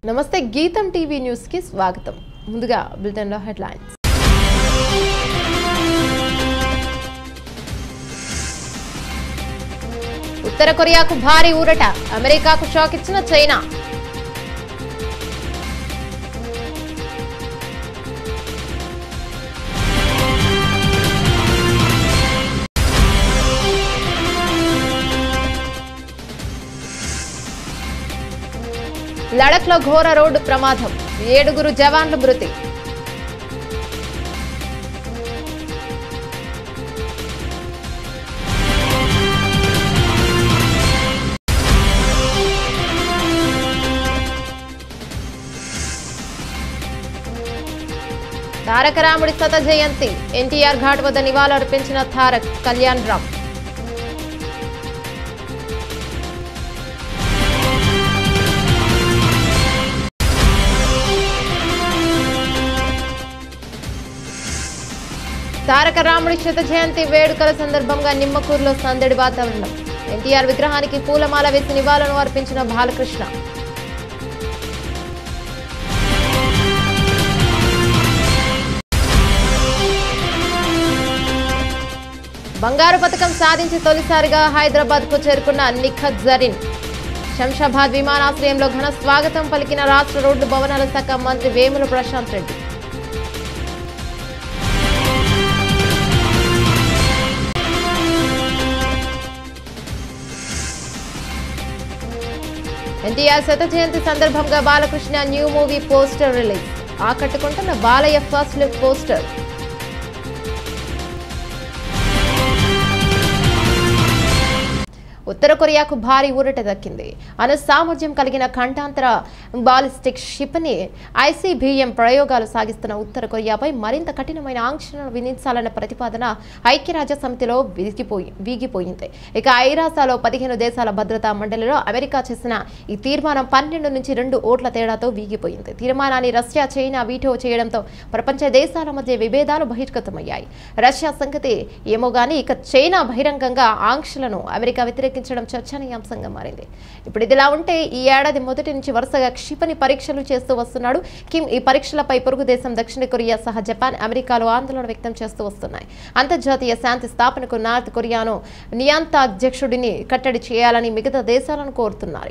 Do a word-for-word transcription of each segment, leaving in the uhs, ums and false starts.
నమస్తే గీతం TV news కి స్వాగతం. ముందుగా బులెటిన్ లో హెడ్లైన్స్. ఉత్తర కొరియాకు భారీ ఊరట, అమెరికాకు షాక్ ఇచ్చిన చైనా. లడఖ్లో ఘోర రోడ్డు ప్రమాదం, ఏడుగురు జవాన్లు మృతి. తారక రాముడి శత జయంతి, ఎన్టీఆర్ ఘాట్ వద్ద నివాళులర్పించిన తారక్ కళ్యాణ్ రామ్. తారక రాముడి శత జయంతి వేడుకల సందర్భంగా నిమ్మకూరులో సందడి వాతావరణం. ఎన్టీఆర్ విగ్రహానికి పూలమాల వేసి నివాళులను అర్పించిన బాలకృష్ణ. బంగారు పథకం సాధించి తొలిసారిగా హైదరాబాద్ కు చేరుకున్న నిఖత్ జరీన్. శంషాబాద్ విమానాశ్రయంలో ఘన స్వాగతం పలికిన రాష్ట్ర రోడ్లు భవనాల శాఖ మంత్రి వేముల ప్రశాంత్ రెడ్డి. ఎన్టీఆర్ శత జయంతి సందర్భంగా Balakrishna new movie poster release. ఆకట్టుకుంటున్న బాలయ్య ఫస్ట్ లుక్ పోస్టర్. ఉత్తర కొరియాకు భారీ ఊరట దక్కింది. అను సామర్థ్యం కలిగిన ఖండాంతర బాలిస్టిక్ క్షిపణి ఐసీబీఎం ప్రయోగాలు సాగిస్తున్న ఉత్తర కొరియాపై మరింత కఠినమైన ఆంక్షలను విధించాలన్న ప్రతిపాదన ఐక్యరాజ్య సమితిలో వీగిపోయి వీగిపోయింది. ఇక ఐరాసాలో పదిహేను దేశాల భద్రతా మండలిలో అమెరికా చేసిన ఈ తీర్మానం పన్నెండు నుంచి రెండు ఓట్ల తేడాతో వీగిపోయింది. తీర్మానాన్ని రష్యా, చైనా వీటో చేయడంతో ప్రపంచ దేశాల మధ్య విభేదాలు బహిర్గతమయ్యాయి. రష్యా సంగతి ఏమో గానీ ఇక చైనా బహిరంగంగా ఆంక్షలను అమెరికా వ్యతిరేక చర్చనీయాంశంగా మారింది. ఇప్పుడు ఇదిలా ఉంటే ఈ ఏడాది మొదటి నుంచి వరుసగా క్షిపణి పరీక్షలు చేస్తూ వస్తున్నాడు కిమ్. ఈ పరీక్షలపై పొరుగు దేశం దక్షిణ కొరియా సహా జపాన్, అమెరికాలో ఆందోళన వ్యక్తం చేస్తూ వస్తున్నాయి. అంతర్జాతీయ శాంతి స్థాపనకు నార్త్ కొరియాను నియంత అధ్యక్షుడిని కట్టడి చేయాలని మిగతా దేశాలను కోరుతున్నారు.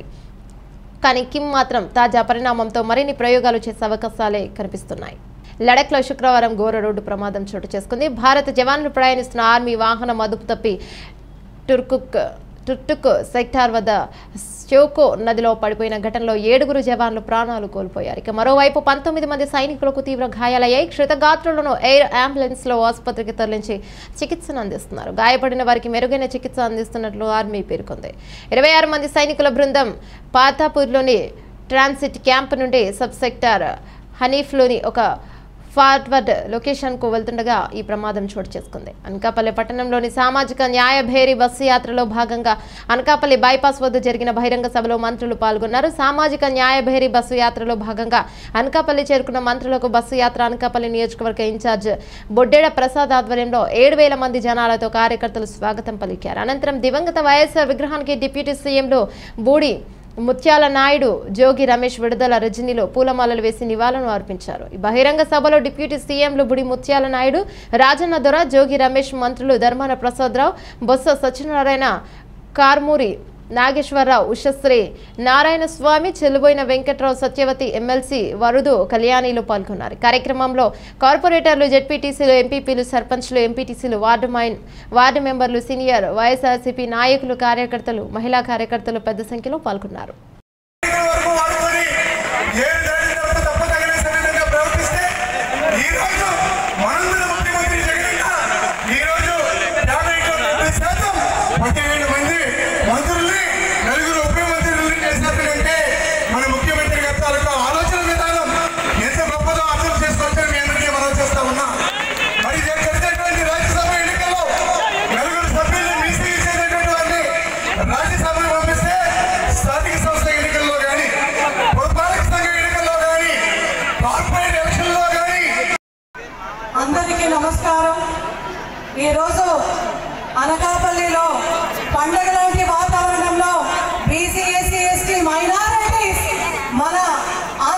కానీ కిమ్ మాత్రం తాజా పరిణామంతో మరిన్ని ప్రయోగాలు చేసే అవకాశాలే కనిపిస్తున్నాయి. లడఖ్లో శుక్రవారం ఘోర రోడ్డు ప్రమాదం చోటు చేసుకుంది. భారత జవాన్లు ప్రయాణిస్తున్న ఆర్మీ వాహనం అదుపు తప్పి టుర్కుక్ టుర్టుక్ సెక్టార్ వద్ద చోకో నదిలో పడిపోయిన ఘటనలో ఏడుగురు జవాన్లు ప్రాణాలు కోల్పోయారు. ఇక మరోవైపు పంతొమ్మిది మంది సైనికులకు తీవ్ర గాయాలయ్యాయి. క్షతగాత్రులను ఎయిర్ అంబులెన్స్ లో ఆసుపత్రికి తరలించి చికిత్సను అందిస్తున్నారు. గాయపడిన వారికి మెరుగైన చికిత్స అందిస్తున్నట్లు ఆర్మీ పేర్కొంది. ఇరవై ఆరు మంది సైనికుల బృందం పాతాపూర్లోని ట్రాన్సిట్ క్యాంప్ నుండి సబ్ సెక్టార్ హనీఫ్లోని ఒక ఫార్వర్డ్ లొకేషన్ కు వెళ్తుండగా ఈ ప్రమాదం చోటు చేసుకుంది. అనకాపల్లి పట్టణంలోని సామాజిక న్యాయ భేరీ బస్సు యాత్రలో భాగంగా అనకాపల్లి బైపాస్ వద్ద జరిగిన బహిరంగ సభలో మంత్రులు పాల్గొన్నారు. సామాజిక న్యాయ భేరీ బస్సు యాత్రలో భాగంగా అనకాపల్లి చేరుకున్న మంత్రులకు బస్సు యాత్ర అనకాపల్లి నియోజకవర్గ ఇన్ఛార్జ్ బొడ్డెడ ప్రసాద్ ఆధ్వర్యంలో ఏడు వేల మంది జనాలతో కార్యకర్తలు స్వాగతం పలికారు. అనంతరం దివంగత వైఎస్ఆర్ విగ్రహానికి డిప్యూటీ సీఎంలు బూడి ముత్యాల నాయుడు, జోగి రమేష్ విడుదల రజనీలో పూలమాలలు వేసి నివాళులను అర్పించారు. ఈ బహిరంగ సభలో డిప్యూటీ సీఎంలు బుడి ముత్యాల నాయుడు, రాజన్న దొర, జోగి రమేష్, మంత్రులు ధర్మాన ప్రసాదరావు, బొత్స సత్యనారాయణ, కార్మూరి నాగేశ్వరరావు, ఉషశ్రీ నారాయణ స్వామి, చెల్లుబోయిన వెంకట్రావు, సత్యవతి, ఎమ్మెల్సీ వరుదు కళ్యాణిలు పాల్గొన్నారు. కార్యక్రమంలో కార్పొరేటర్లు, జెడ్పీటీసీలు, ఎంపీపీలు, సర్పంచ్లు, ఎంపీటీసీలు, వార్డు మైన్ వార్డు మెంబర్లు, సీనియర్ వైఎస్ఆర్సీపీ నాయకులు, కార్యకర్తలు, మహిళా కార్యకర్తలు పెద్ద సంఖ్యలో పాల్గొన్నారు. అందరికీ నమస్కారం. ఈరోజు అనకాపల్లిలో పండుగ లాంటి వాతావరణంలో బీసీ, ఎస్సీ, ఎస్టీ, మైనారిటీస్ మన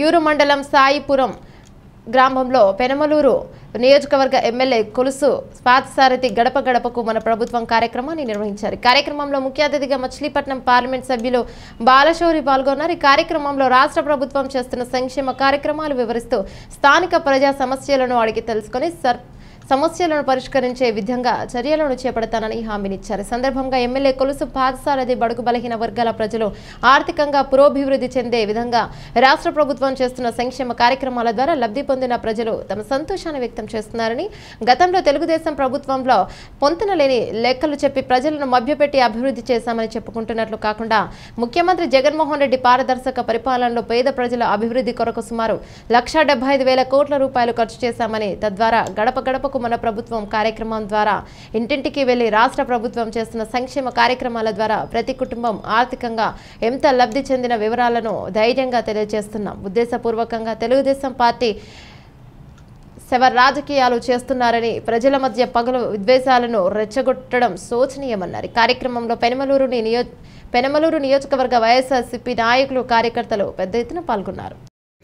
ఉయ్యూరు మండలం సాయిపురం గ్రామంలో పెనమలూరు నియోజకవర్గ ఎమ్మెల్యే కొలుసు పార్థసారథి గడప గడపకు మన ప్రభుత్వం కార్యక్రమాన్ని నిర్వహించారు. కార్యక్రమంలో ముఖ్య అతిథిగా మచిలీపట్నం పార్లమెంట్ సభ్యులు బాలశౌరి పాల్గొన్నారు. ఈ కార్యక్రమంలో రాష్ట్ర ప్రభుత్వం చేస్తున్న సంక్షేమ కార్యక్రమాలు వివరిస్తూ స్థానిక ప్రజా సమస్యలను అడిగి తెలుసుకుని సర్ సమస్యలను పరిష్కరించే విధంగా చర్యలను చేపడతానని హామీనిచ్చారు. సందర్భంగా ఎమ్మెల్యే కొలుసు పార్థసారథి బడుగు బలహీన వర్గాల ప్రజలు ఆర్థికంగా పురోభివృద్ధి చెందే విధంగా రాష్ట్ర ప్రభుత్వం చేస్తున్న సంక్షేమ కార్యక్రమాల ద్వారా లబ్ధి పొందిన ప్రజలు తమ సంతోషాన్ని వ్యక్తం చేస్తున్నారని, గతంలో తెలుగుదేశం ప్రభుత్వంలో పొంతన లేని లెక్కలు చెప్పి ప్రజలను మభ్యపెట్టి అభివృద్ధి చేశామని చెప్పుకుంటున్నట్లు కాకుండా ముఖ్యమంత్రి జగన్మోహన్ రెడ్డి పారదర్శక పరిపాలనలో పేద ప్రజల అభివృద్ధి కొరకు సుమారు లక్షా డెబ్బై ఐదు వేల కోట్ల రూపాయలు ఖర్చు చేశామని, తద్వారా గడప గడపకు మన ప్రభుత్వం కార్యక్రమం ద్వారా ఇంటింటికి వెళ్లి రాష్ట్ర ప్రభుత్వం చేస్తున్న సంక్షేమ కార్యక్రమాల ద్వారా ప్రతి కుటుంబం ఆర్థికంగా ఎంత లబ్ధి చెందిన వివరాలను ధైర్యంగా తెలియజేస్తున్నాం. ఉద్దేశపూర్వకంగా తెలుగుదేశం పార్టీ శవ రాజకీయాలు చేస్తున్నారని, ప్రజల మధ్య పగలు విద్వేషాలను రెచ్చగొట్టడం శోచనీయమన్నారు. కార్యక్రమంలో పెనమలూరు నియో పెనమలూరు నియోజకవర్గ వైఎస్ఆర్సీపీ నాయకులు, కార్యకర్తలు పెద్ద ఎత్తున పాల్గొన్నారు.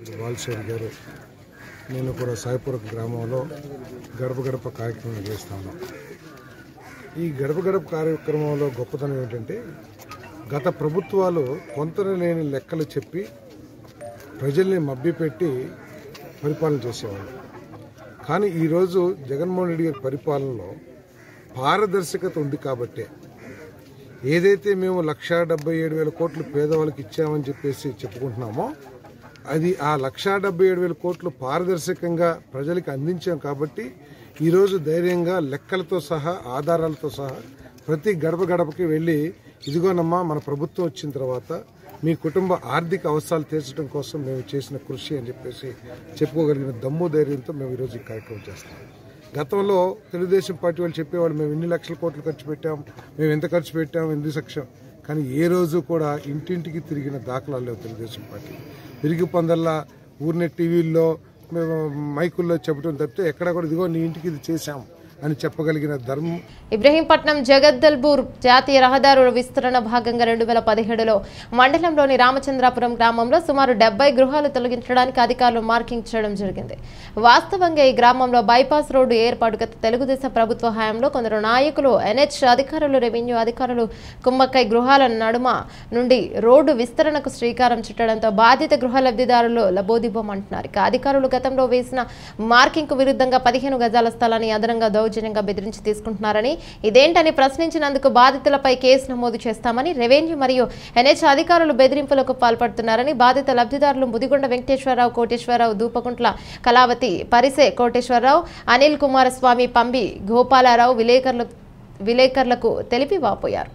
నేను కూడా సాయిపురం గ్రామంలో గడప గడప కార్యక్రమం చేస్తాను. ఈ గడప గడప కార్యక్రమంలో గొప్పతనం ఏంటంటే, గత ప్రభుత్వాలు పొంతన లేని లెక్కలు చెప్పి ప్రజల్ని మభ్యపెట్టి పరిపాలన చేసేవాళ్ళు. కానీ ఈరోజు జగన్మోహన్ రెడ్డి గారి పరిపాలనలో పారదర్శకత ఉంది కాబట్టే ఏదైతే మేము లక్షా డెబ్బై ఏడు వేల కోట్లు పేదవాళ్ళకి ఇచ్చామని చెప్పేసి చెప్పుకుంటున్నామో, అది ఆ లక్షా డెబ్బై ఏడు వేల కోట్లు పారదర్శకంగా ప్రజలకు అందించాం కాబట్టి ఈరోజు ధైర్యంగా లెక్కలతో సహా ఆధారాలతో సహా ప్రతి గడప గడపకి వెళ్ళి, ఇదిగోనమ్మా మన ప్రభుత్వం వచ్చిన తర్వాత మీ కుటుంబ ఆర్థిక అవసరాలు తీర్చడం కోసం మేము చేసిన కృషి అని చెప్పేసి చెప్పుకోగలిగిన దమ్ము ధైర్యంతో మేము ఈరోజు ఈ కార్యక్రమం చేస్తాం. గతంలో తెలుగుదేశం పార్టీ వాళ్ళు చెప్పేవాళ్ళు, మేము ఇన్ని లక్షల కోట్లు ఖర్చు పెట్టాం, మేము ఎంత ఖర్చు పెట్టాం, ఎన్ని సక్షం. కానీ ఏ రోజు కూడా ఇంటింటికి తిరిగిన దాఖలాలు లేవు. తెలుగుదేశం పార్టీ తిరిగి పొందల్లా ఊరినే టీవీల్లో మేము మైకుల్లో చెప్పడం తప్పితే ఎక్కడ కూడా ఇదిగో నీ ఇంటికి ఇది చేశాం అని చెప్పగలిగిన ధర్మం. ఇబ్రహీంపట్నం జగద్దల్పూర్ జాతీయ రహదారుల విస్తరణ భాగంగా రెండు వేల పదిహేడులో మండలంలోని రామచంద్రాపురం గ్రామంలో సుమారు డెబ్బై గృహాలు తొలగించడానికి అధికారులు మార్కింగ్ చేయడం జరిగింది. వాస్తవంగా ఈ గ్రామంలో బైపాస్ రోడ్డు ఏర్పాటు గత తెలుగుదేశం ప్రభుత్వ హయాంలో కొందరు నాయకులు, ఎన్హెచ్ అధికారులు, రెవెన్యూ అధికారులు కుమ్మక్కై గృహాల నడుమ నుండి రోడ్డు విస్తరణకు శ్రీకారం చుట్టడంతో బాధిత గృహ లబ్ధిదారులు లబోదిబోమంటున్నారు. ఇక అధికారులు గతంలో వేసిన మార్కింగ్ కు విరుద్ధంగా పదిహేను గజాల స్థలాన్ని అదనంగా దౌర్జన్యంగా బెదిరించి తీసుకుంటున్నారని, ఇదేంటని ప్రశ్నించినందుకు బాధితులపై కేసు నమోదు చేస్తామని, రెవెన్యూ మరియు ఎన్హెచ్ అధికారులు బెదిరింపులకు పాల్పడుతున్నారని బాధిత లబ్ధిదారులు ముదిగొండ వెంకటేశ్వరరావు, కోటేశ్వరరావు, దూపకుంట్ల కళావతి, పరిసే కోటేశ్వరరావు, అనిల్ కుమారస్వామి, పంబి గోపాలారావు విలేకరులు విలేకరులకు తెలిపి వాపోయారు.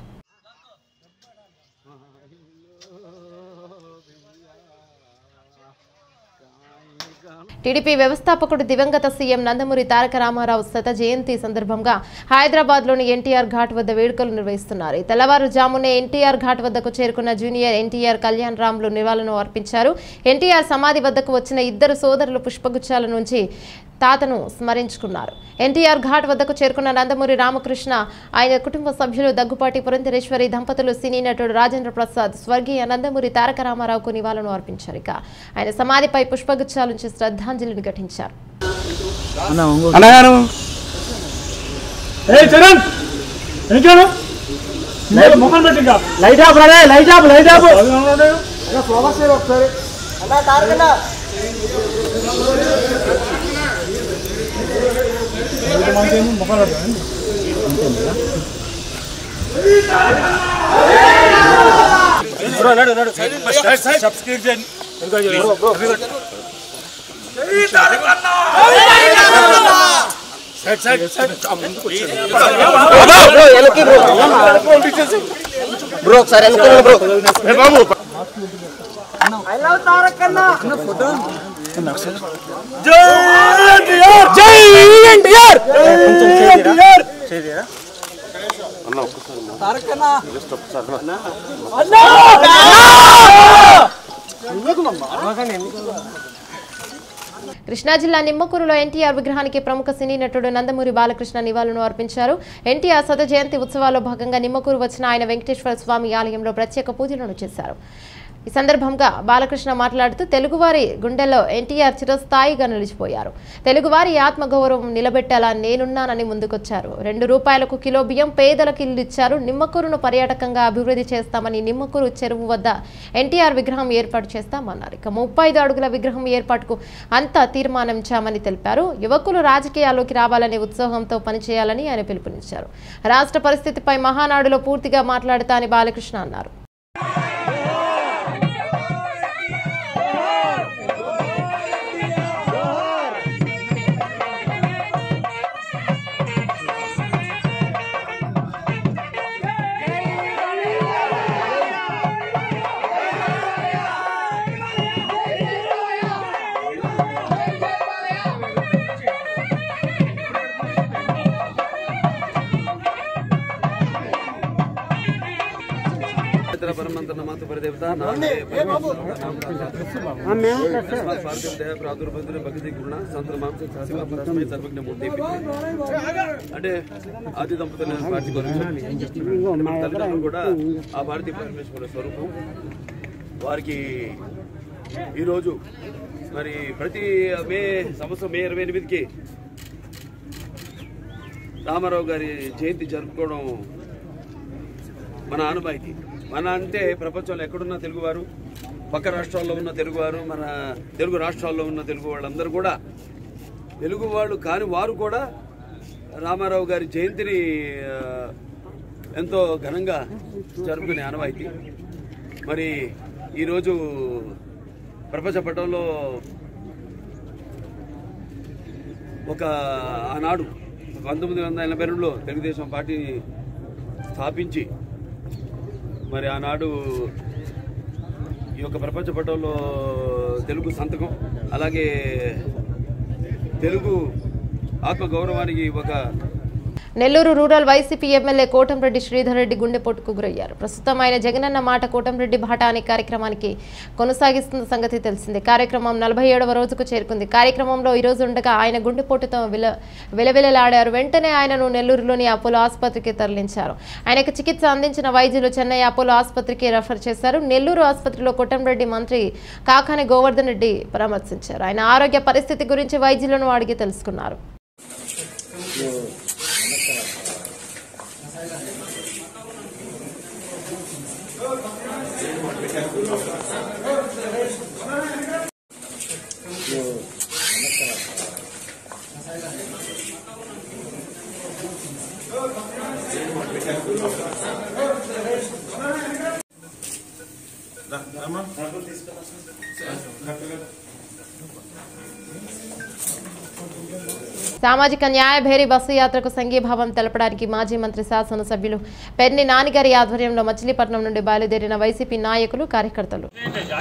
టీడీపీ వ్యవస్థాపకుడు దివంగత సీఎం నందమూరి తారక రామారావు శత జయంతి సందర్భంగా హైదరాబాద్ లోని ఎన్టీఆర్ ఘాట్ వద్ద వేడుకలు నిర్వహిస్తున్నారు. ఈ తెల్లవారుజామునే ఎన్టీఆర్ ఘాట్ వద్దకు చేరుకున్న జూనియర్ ఎన్టీఆర్ కళ్యాణ్ రామ్లు నివాళులను అర్పించారు. ఎన్టీఆర్ సమాధి వద్దకు వచ్చిన ఇద్దరు సోదరులు పుష్పగుచ్చాల నుంచి తాతను స్మరించుకున్నారు. ఎన్టీఆర్ ఘాట్ వద్దకు చేరుకున్న నందమూరి రామకృష్ణ, ఆయన కుటుంబ సభ్యులు దగ్గుపాటి పురంధరేశ్వరి దంపతులు, సినీ నటుడు రాజేంద్ర ప్రసాద్ స్వర్గీయ నందమూరి తారక రామారావుకు నివాళులను అర్పించారు. ఇక ఆయన సమాధిపై పుష్పగుచ్చాల నుంచి శ్రద్ధాంజలిని ఘటించారు. బ్రో ఒకసారి ఎన్నుకోండి బ్రో. ఐ లవ్ తారక్ అన్న. జై ఎన్టీఆర్, జై ఎన్టీఆర్, జై ఎన్టీఆర్. అన్న ఒక్కసారి తారక్ అన్న జస్ట్ ఒక్కసారి అన్న కృష్ణా జిల్లా నిమ్మకూరులో ఎన్టీఆర్ విగ్రహానికి ప్రముఖ సినీ నటుడు నందమూరి బాలకృష్ణ నివాళులను అర్పించారు. ఎన్టీఆర్ శత జయంతి ఉత్సవాల్లో భాగంగా నిమ్మకూరు వచ్చిన ఆయన వెంకటేశ్వర స్వామి ఆలయంలో ప్రత్యేక పూజలను చేశారు. ఈ సందర్భంగా బాలకృష్ణ మాట్లాడుతూ తెలుగువారి గుండెల్లో ఎన్టీఆర్ చిరస్థాయిగా నిలిచిపోయారు. తెలుగువారి ఆత్మగౌరవం నిలబెట్టాలా నేనున్నానని ముందుకొచ్చారు. రెండు రూపాయలకు కిలో బియ్యం పేదలకు ఇల్లు ఇచ్చారు. నిమ్మకూరును పర్యాటకంగా అభివృద్ధి చేస్తామని నిమ్మకూరు చెరువు వద్ద ఎన్టీఆర్ విగ్రహం ఏర్పాటు చేస్తామన్నారు. ఇక ముప్పై ఐదు అడుగుల విగ్రహం ఏర్పాటుకు అంతా తీర్మానించామని తెలిపారు. యువకులు రాజకీయాల్లోకి రావాలనే ఉత్సాహంతో పనిచేయాలని ఆయన పిలుపునిచ్చారు. రాష్ట్ర పరిస్థితిపై మహానాడులో పూర్తిగా మాట్లాడుతా అని బాలకృష్ణ అన్నారు. परमंत्र मातु परिदेवता प्रादुर्भद्र भक्ति गुण संत मांसमय सर्वज्ञ मूर्ति అంటే ఆది దంపతుల పార్టీ తల్లిదండ్రులు కూడా ఆ భారతీయ పరమేశ్వర స్వరూపం. వారికి ఈరోజు మరి ప్రతి మే సంవత్సరం మే ఇరవై ఎనిమిదికి రామారావు గారి జయంతి జరుపుకోవడం మన ఆనవాయితీ. మన అంటే ప్రపంచంలో ఎక్కడున్న తెలుగువారు, పక్క రాష్ట్రాల్లో ఉన్న తెలుగువారు, మన తెలుగు రాష్ట్రాల్లో ఉన్న తెలుగు వాళ్ళందరూ కూడా తెలుగు వాళ్ళు కాని వారు కూడా రామారావు గారి జయంతిని ఎంతో ఘనంగా జరుపుకునే ఆనవాయితీ. మరి ఈరోజు ప్రపంచ పటంలో ఒక ఆనాడు పంతొమ్మిది వందల ఎనభై రెండులో తెలుగుదేశం పార్టీ స్థాపించి మరి ఆనాడు ఈ యొక్క ప్రపంచ పటంలో తెలుగు సంతకం, అలాగే తెలుగు ఆత్మగౌరవానికి ఒక నెల్లూరు రూరల్ వైసీపీ ఎమ్మెల్యే కోటంరెడ్డి శ్రీధర్ రెడ్డి గుండెపోటుకు గురయ్యారు. ప్రస్తుతం ఆయన జగనన్న మాట కోటంరెడ్డి బాట అనే కార్యక్రమానికి కొనసాగిస్తున్న సంగతి తెలిసిందే. కార్యక్రమం నలభై ఏడవ రోజుకు చేరుకుంది. కార్యక్రమంలో ఈ రోజు ఉండగా ఆయన గుండెపోటుతో విల విలవిలలాడారు. వెంటనే ఆయనను నెల్లూరులోని అపోలో ఆసుపత్రికి తరలించారు. ఆయనకు చికిత్స అందించిన వైద్యులు చెన్నై అపోలో ఆసుపత్రికి రెఫర్ చేశారు. నెల్లూరు ఆసుపత్రిలో కోటంరెడ్డి మంత్రి కాకాని గోవర్ధన్ రెడ్డి పరామర్శించారు. ఆయన ఆరోగ్య పరిస్థితి గురించి వైద్యులను అడిగి తెలుసుకున్నారు. సామాజిక న్యాయ భేరీ బస్సు యాత్రకు సంఘీభావం తెలపడానికి మాజీ మంత్రి శాసనసభ్యులు పెర్ని నానిగారి ఆధ్వర్యంలో మచిలీపట్నం నుండి బయలుదేరిన వైసీపీ నాయకులు కార్యకర్తలు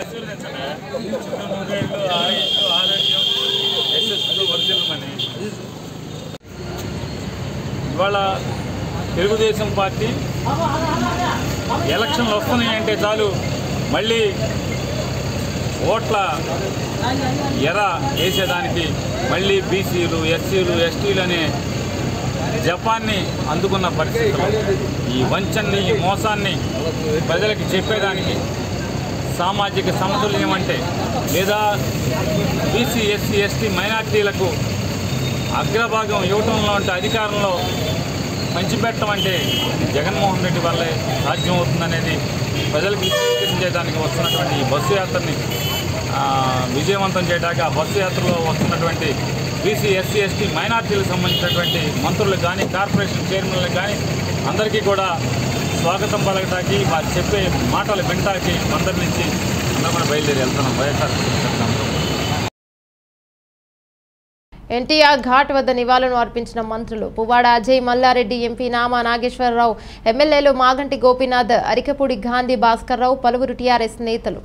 ఇవాళ తెలుగుదేశం పార్టీ ఎలక్షన్లు వస్తున్నాయంటే చాలు మళ్ళీ ఓట్ల ఎర వేసేదానికి మళ్ళీ బీసీలు ఎస్సీలు ఎస్టీలు అనే జపాన్ని అందుకున్న పరిస్థితులు ఈ వంచన్ని ఈ మోసాన్ని ప్రజలకి చెప్పేదానికి సామాజిక సమతుల్యం అంటే లేదా బీసీ ఎస్సీ ఎస్టీ మైనార్టీలకు అగ్రభాగం ఇవ్వటంలో అంటే అధికారంలో పంచిపెట్టడం అంటే జగన్మోహన్ రెడ్డి వల్లే సాధ్యమవుతుందనేది ప్రజలకు స్వీకరించేదానికి వస్తున్నటువంటి ఈ బస్సు యాత్రని విజయవంతం చేయడానికి ఆ బస్సు యాత్రలో వస్తున్నటువంటి బీసీ ఎస్సీ ఎస్టీ మైనార్టీలకు సంబంధించినటువంటి మంత్రులకు కానీ కార్పొరేషన్ చైర్మన్లకు కానీ అందరికీ కూడా స్వాగతం పలకటానికి వారు చెప్పే మాటలు వినటానికి అందరి నుంచి అందరం కూడా బయలుదేరి వెళ్తున్నాం వైఎస్ఆర్. ఎన్టీఆర్ ఘాట్ వద్ద నివాళులు అర్పించిన మంత్రులు పువ్వాడ అజయ్, మల్లారెడ్డి, ఎంపీ నామా నాగేశ్వరరావు, ఎమ్మెల్యేలు మాగంటి గోపీనాథ్, అరికపూడి గాంధీ భాస్కర్ రావు, పలువురు టీఆర్ఎస్ నేతలు.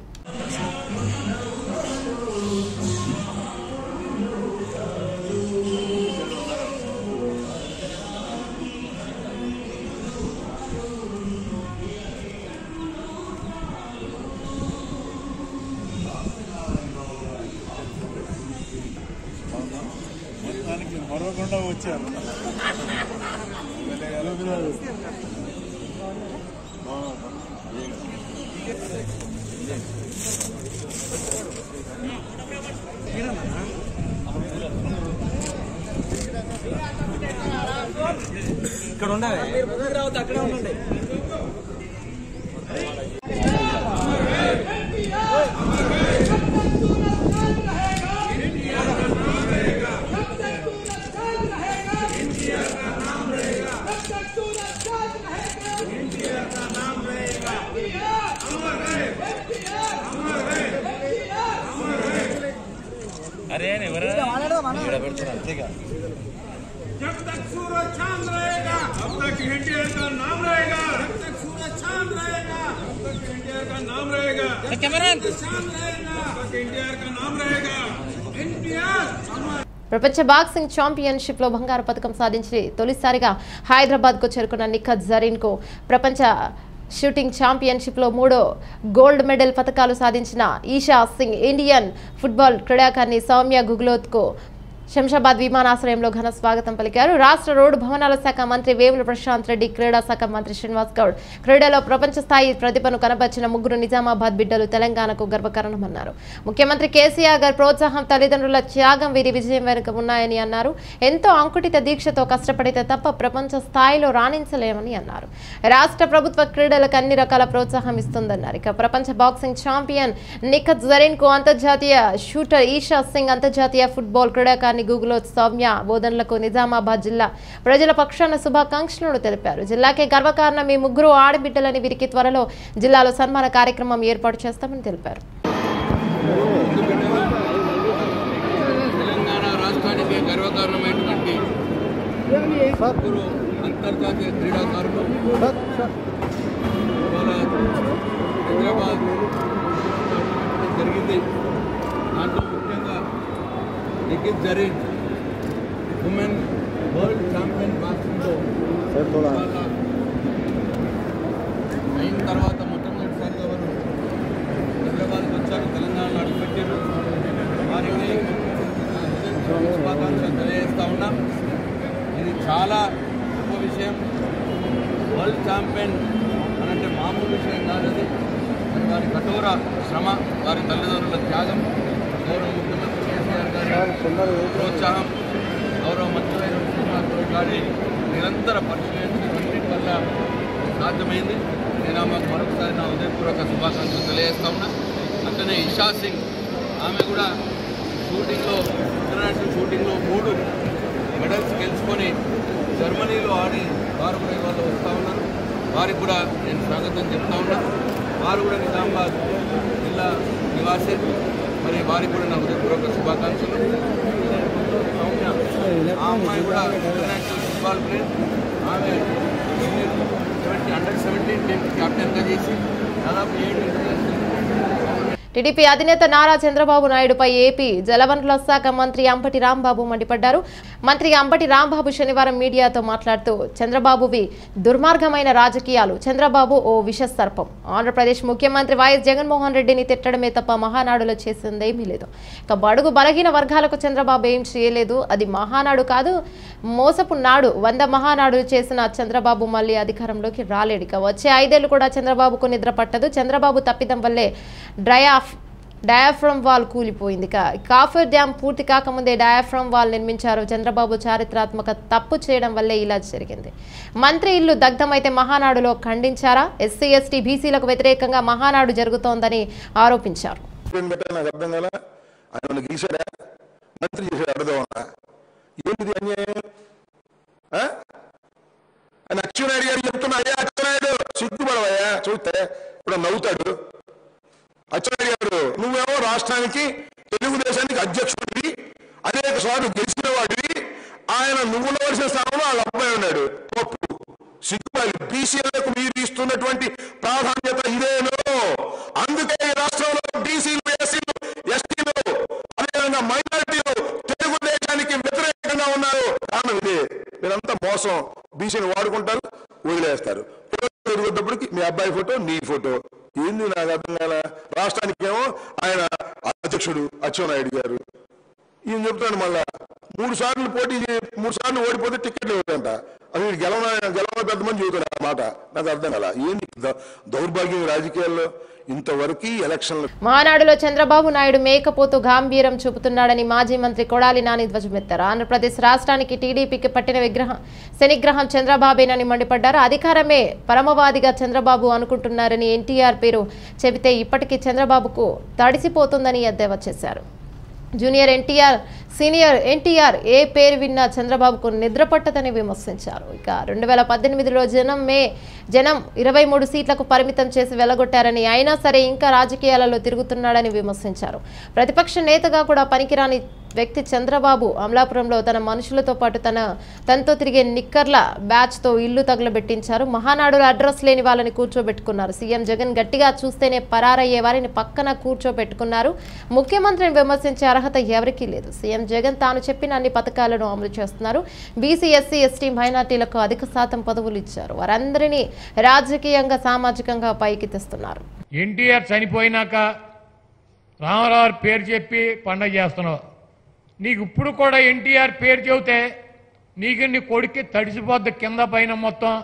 మరొకకుండా వచ్చారు अरे जब तक सूरज चांद रहेगा तब तक एनटीआर का नाम रहेगा। जब तक सूरज चांद रहेगा तब तक एनटीआर का नाम रहेगा। कैमरामैन चांद रहेगा तब तक एनटीआर का नाम रहेगा। एनटीआर ప్రపంచ బాక్సింగ్ ఛాంపియన్షిప్ లో బంగారు పతకం సాధించి తొలిసారిగా హైదరాబాద్ కు చేరుకున్న నిఖత్ జరీన్ కు ప్రపంచ షూటింగ్ ఛాంపియన్షిప్ లో మూడో గోల్డ్ మెడల్ పతకాలు సాధించిన ఈషా సింగ్ ఇండియన్ ఫుట్బాల్ క్రీడాకారిణి సౌమ్య గుగ్లోత్ కు శంషాబాద్ విమానాశ్రయంలో ఘన స్వాగతం పలికారు. రాష్ట్ర రోడ్డు భవనాల శాఖ మంత్రి వేముల ప్రశాంత్ రెడ్డి, క్రీడా శాఖ మంత్రి శ్రీనివాస్ గౌడ్ క్రీడలో ప్రపంచ స్థాయి ప్రతిభను కనబర్చిన ముగ్గురు నిజామాబాద్ బిడ్డలు తెలంగాణకు గర్వకారణమన్నారు. ముఖ్యమంత్రి కేసీఆర్ గారి ప్రోత్సాహం, తల్లిదండ్రుల త్యాగం వీరి విజయం వెనుక ఉన్నాయని అన్నారు. ఎంతో అంకుటిత దీక్షతో కష్టపడితే తప్ప ప్రపంచ స్థాయిలో రాణించలేమని అన్నారు. రాష్ట్ర ప్రభుత్వ క్రీడలకు అన్ని రకాల ప్రోత్సాహం ఇస్తుందన్నారు. ఇక ప్రపంచ బాక్సింగ్ ఛాంపియన్ నిఖత్ జరీన్ కు అంతర్జాతీయ షూటర్ ఈషా సింగ్, అంతర్జాతీయ ఫుట్బాల్ క్రీడాకారిణి గూగులోత్ సౌమ్య బోధనలకు నిజామాబాద్ జిల్లా ప్రజల పక్షాన శుభాకాంక్షలు తెలిపారు. జిల్లాకే గర్వకారణం ఈ ముగ్గురు ఆడబిడ్డలని, వీరికి త్వరలో జిల్లాలో సన్మాన కార్యక్రమం ఏర్పాటు చేస్తామని తెలిపారు. తెలంగాణ రాష్ట్రానికి గర్వకారణమైనటువంటి ముగ్గురు అంతర్జాతీయ క్రీడాకారులు హైదరాబాద్ జరిగింది. దాంట్లో ముఖ్యంగా Nikhat Zareen women world champion బాక్సింగ్లో అయిన తర్వాత మొట్టమొదటిసారిగా వారు హైదరాబాద్కి వచ్చారు, తెలంగాణలో అడుగుపెట్టారు. వారికి శుభాకాంక్షలు తెలియజేస్తా ఉన్నా. ఇది చాలా గొప్ప విషయం. వరల్డ్ ఛాంపియన్ అనంటే మామూలు విషయం కాదు. అది మరి వారి కఠోర శ్రమ, వారి తల్లిదండ్రుల త్యాగం, గౌరవ ముఖ్యమంత్రి కేసీఆర్ గారి ప్రోత్సాహం, గౌరవ మంత్రులైన శ్రీనివాస్ గౌడ్ గారి నిరంతర పరిశీలన అన్నిటి వల్ల సాధ్యమైంది. నేను ఆమెకు మరొకసారి నా ఉదయపూర్వక శుభాకాంక్షలు తెలియజేస్తా ఉన్నా. అట్లనే ఇషా సింగ్, ఆమె కూడా షూటింగ్లో ఇంటర్నేషనల్ షూటింగ్లో మూడు మెడల్స్ గెలుచుకొని జర్మనీలో ఆడి వారు కూడా ఇవాళ వస్తూ ఉన్నారు. వారికి కూడా నేను స్వాగతం చెప్తా ఉన్నాను. వారు కూడా నిజామాబాద్ జిల్లా నివాసే. మరి వారికి కూడా నా హృదయపూర్వక శుభాకాంక్షలు. సౌమ్య, ఆ అమ్మాయి కూడా ఇంటర్నేషనల్ ఫుట్బాల్ ప్లేయర్. ఆమె సెవెంటీ అండర్ సెవెంటీన్ టీమ్ క్యాప్టెన్గా చేసి దాదాపు ఏడు ఇంటర్నేషనల్. టీడీపీ అధినేత నారా చంద్రబాబు నాయుడుపై ఏపీ జలవనరుల శాఖ మంత్రి అంబటి రాంబాబు మండిపడ్డారు. మంత్రి అంబటి రాంబాబు శనివారం మీడియాతో మాట్లాడుతూ చంద్రబాబువి దుర్మార్గమైన రాజకీయాలు, చంద్రబాబు ఓ విష సర్పం, ఆంధ్రప్రదేశ్ ముఖ్యమంత్రి వైఎస్ జగన్మోహన్ రెడ్డిని తిట్టడమే తప్ప మహానాడులో చేసిందేమీ లేదు. ఇక బడుగు బలహీన వర్గాలకు చంద్రబాబు ఏం చేయలేదు. అది మహానాడు కాదు, మోసపు నాడు. వంద మహానాడులు చేసిన చంద్రబాబు మళ్ళీ అధికారంలోకి రాలేడు. ఇక వచ్చే ఐదేళ్లు కూడా చంద్రబాబుకు నిద్ర పట్టదు. చంద్రబాబు తప్పిదం వల్లే డ్రై డయాఫ్రమ్ వాల్ కూలిపోయింది. కాఫర్ డ్యామ్ పూర్తి కాకముందే డయాఫ్రమ్ వాల్ నిర్మించారు. చంద్రబాబు చారిత్రాత్మక తప్పు చేయడం వల్లే ఇలా జరిగింది. మంత్రి ఇల్లు దగ్ధమైతే మహానాడులో ఖండించారా? ఎస్సీ ఎస్టీ బీసీలకు వ్యతిరేకంగా మహానాడు జరుగుతోందని ఆరోపించారు. నవ్వుతాడు. అచ్చెన్నాయుడు గారు, నువ్వేమో రాష్ట్రానికి తెలుగుదేశానికి అధ్యక్షుడివి, అనేక సార్లు గెలిచిన వాడివి. ఆయన నువ్వు ఉండవలసిన స్థానంలో వాళ్ళ అబ్బాయి ఉన్నాడు. సిగ్గుపాలి. బీసీలకు మీరు ఇస్తున్నటువంటి ప్రాధాన్యత ఇదేనో. అందుకే ఈ రాష్ట్రంలో బీసీలు, ఎస్సీలు, ఎస్టీలు, అదేవిధంగా మైనారిటీలు తెలుగుదేశానికి వ్యతిరేకంగా ఉన్నారు. కారణం ఇదే. మీరంతా మోసం. బీసీని వాడుకుంటారు, వదిలేస్తారు. తిరుగుతున్నప్పటికి మీ అబ్బాయి ఫోటో, నీ ఫోటో. ఏంది నాకు అర్థం కాల. రాష్ట్రానికి ఏమో ఆయన అధ్యక్షుడు అచ్చెన్నాయుడు గారు. ఈయన చెప్తాను మళ్ళా మూడు సార్లు పోటీ మూడు సార్లు ఓడిపోతే టికెట్లు ఇవ్వదంట. అది గెలవ గెలవ పెద్ద మంది చెబుతాడు ఆ మాట. నాకు అర్థం కదా ఏంటి దౌర్భాగ్యం రాజకీయాల్లో ఇంతవరకు ఎలక్షన్లు. మహానాడులో చంద్రబాబు నాయుడు మేకపోతూ గాంభీర్యం చూపుతున్నాడని మాజీ మంత్రి కొడాలి నాని ధ్వజమెత్తారు. ఆంధ్రప్రదేశ్ రాష్ట్రానికి టీడీపీకి పట్టిన విగ్రహం శనిగ్రహం చంద్రబాబేనని మండిపడ్డారు. అధికారమే పరమవాదిగా చంద్రబాబు అనుకుంటున్నారని ఎన్టీఆర్ పేరు చెబితే ఇప్పటికీ చంద్రబాబుకు తడిసిపోతుందని ఎద్దేవా చేశారు. జూనియర్ ఎన్టీఆర్ సీనియర్ ఎన్టీఆర్ ఏ పేరు విన్నా చంద్రబాబుకు నిద్ర పట్టదని విమర్శించారు. ఇక రెండు వేల పద్దెనిమిదిలో జనం మే జనం ఇరవై మూడు సీట్లకు పరిమితం చేసి వెళ్లగొట్టారని, అయినా సరే ఇంకా రాజకీయాలలో తిరుగుతున్నాడని విమర్శించారు. ప్రతిపక్ష నేతగా కూడా పనికిరాని వ్యక్తి చంద్రబాబు అమలాపురంలో తన మనుషులతో పాటు తన తనతో తిరిగే నిక్కర్ల బ్యాచ్తో ఇల్లు తగలబెట్టించారు. మహానాడులో అడ్రస్ లేని వాళ్ళని కూర్చోబెట్టుకున్నారు. సీఎం జగన్ గట్టిగా చూస్తేనే పరారయ్యే వారిని పక్కన కూర్చోబెట్టుకున్నారు. ముఖ్యమంత్రిని విమర్శించే అర్హత ఎవరికీ లేదు. సీఎం జగన్ తాను చెప్పిన అన్ని పథకాలను అమలు చేస్తున్నారు. బీసీ ఎస్సీ ఎస్టీ మైనార్టీలకు అధిక శాతం పదవులు ఇచ్చారు. వారందరినీ రాజకీయంగా సామాజికంగా పైకి తెస్తున్నారు. ఎన్టీఆర్ చనిపోయినాక రామారావు పేరు చెప్పి పండగ చేస్తున్నావు. నీకు ఇప్పుడు కూడా ఎన్టీఆర్ పేరు చెబితే నీకు నీ కొడుక్కి తడిసిపోద్ది కింద పైన మొత్తం.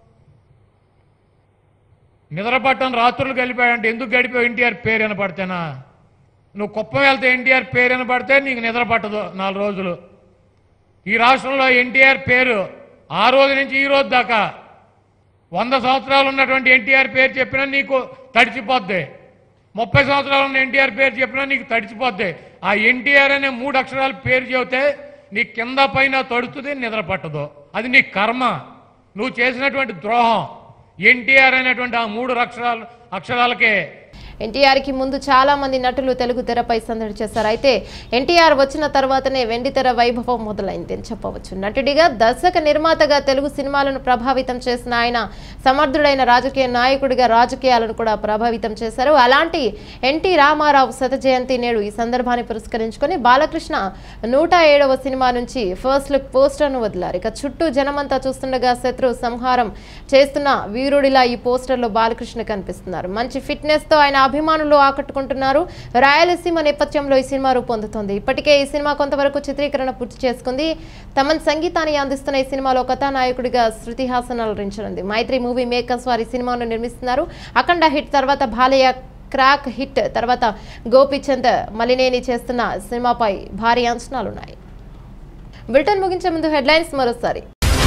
నిద్రపట్టని రాత్రులు గడిపాడంటే ఎందుకు గడిపావు? ఎన్టీఆర్ పేరు వినపడితేనా? నువ్వు కుప్పం వెళ్తే ఎన్టీఆర్ పేరు వినపడితే నీకు నిద్ర పట్టదు నాలుగు రోజులు. ఈ రాష్ట్రంలో ఎన్టీఆర్ పేరు ఆ రోజు నుంచి ఈ రోజు దాకా వంద సంవత్సరాలు ఉన్నటువంటి ఎన్టీఆర్ పేరు చెప్పినా నీకు తడిచిపోద్ది. ముప్పై సంవత్సరాలు ఉన్న ఎన్టీఆర్ పేరు చెప్పినా నీకు తడిచిపోద్ది. ఆ ఎన్టీఆర్ అనే మూడు అక్షరాలు పేరు చెబితే నీ కింద పైన తడుతుంది, నిద్ర పట్టదు. అది నీ కర్మ, నువ్వు చేసినటువంటి ద్రోహం. ఎన్టీఆర్ అనేటువంటి ఆ మూడు అక్షరాలు అక్షరాలకే ఎన్టీఆర్ కి ముందు చాలా మంది నటులు తెలుగు తెరపై సందడి చేశారు. అయితే ఎన్టీఆర్ వచ్చిన తర్వాతనే వెండితెర వైభవం మొదలైంది అని చెప్పవచ్చు. నటుడిగా, దర్శక నిర్మాతగా తెలుగు సినిమాలను ప్రభావితం చేసిన ఆయన సమర్థుడైన రాజకీయ నాయకుడిగా రాజకీయాలను కూడా ప్రభావితం చేశారు. అలాంటి ఎన్టీ రామారావు శత జయంతి నేడు. ఈ సందర్భాన్ని పురస్కరించుకొని బాలకృష్ణ నూట ఏడవ సినిమా నుంచి ఫస్ట్ లుక్ పోస్టర్ను వదిలారు. ఇక చుట్టూ జనమంతా చూస్తుండగా శత్రు సంహారం చేస్తున్న వీరుడిలా ఈ పోస్టర్లో బాలకృష్ణ కనిపిస్తున్నారు. మంచి ఫిట్నెస్ తో ఆయన అభిమానులు ఆకట్టుకుంటున్నారు. రాయలసీమ నేపథ్యంలో ఈ సినిమా రూపొందుతోంది. ఇప్పటికే ఈ సినిమా కొంతవరకు చిత్రీకరణ పూర్తి చేసుకుంది. తమన్ సంగీతాన్ని అందిస్తున్న ఈ సినిమాలో కథానాయకుడిగా శృతి హాసన్ అలరించనుంది. మైత్రి మూవీ మేకర్స్ వారి సినిమాను నిర్మిస్తున్నారు. అఖండ హిట్ తర్వాత బాలయ్య క్రాక్ హిట్ తర్వాత గోపీచంద్ మలినేని చేస్తున్న సినిమాపై భారీ అంచనాలున్నాయి. బులెటిన్ ముగించే ముందు హెడ్లైన్స్ మరోసారి.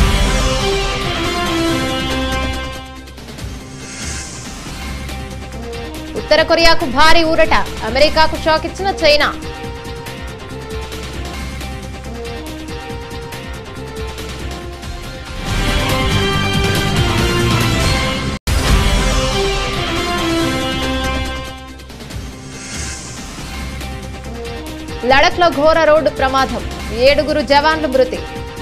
ఉత్తర కొరియాకు భారీ ఊరట, అమెరికాకు షాక్ ఇచ్చిన చైనా. లడఖ్లో ఘోర రోడ్డు ప్రమాదం, ఏడుగురు జవాన్లు మృతి.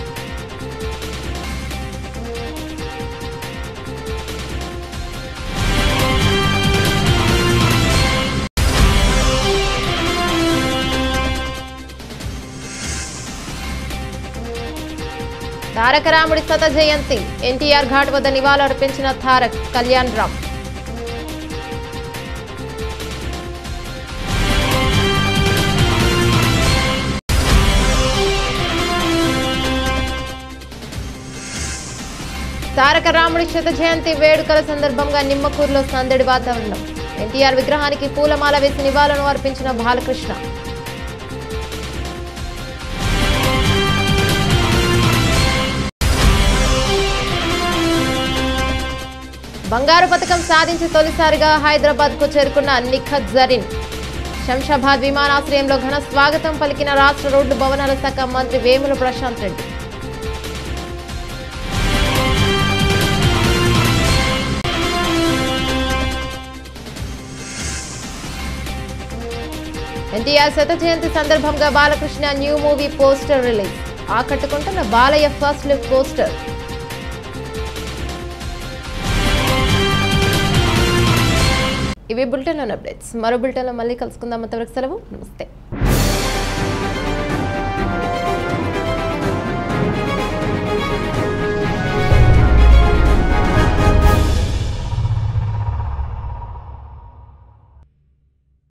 తారక రాముడి శత జయంతి, ఎన్టీఆర్ ఘాట్ వద్ద నివాళులర్పించిన తారక్ కళ్యాణ్ రామ్. తారక రాముడి శత జయంతి వేడుకల సందర్భంగా నిమ్మకూరులో సందడి వాతావరణం. ఎన్టీఆర్ విగ్రహానికి పూలమాల వేసి నివాళులను అర్పించిన బాలకృష్ణ. బంగారు పథకం సాధించి తొలిసారిగా హైదరాబాద్ కు చేరుకున్న నిఖత్ జరీన్. శంషాబాద్ విమానాశ్రయంలో ఘన స్వాగతం పలికిన రాష్ట్ర రోడ్లు భవనాల శాఖ మంత్రి వేముల ప్రశాంత్ రెడ్డి. ఎన్టీఆర్ శత జయంతి సందర్భంగా Balakrishna new movie poster release. ఆకట్టుకుంటున్న బాలయ్య ఫస్ట్ లుక్ పోస్టర్. ఇవి బులెటిన్ అప్డేట్స్. మరో బులెటిన్లో మళ్ళీ కలుసుకుందాం. అంతవరకు సెలవు, నమస్తే.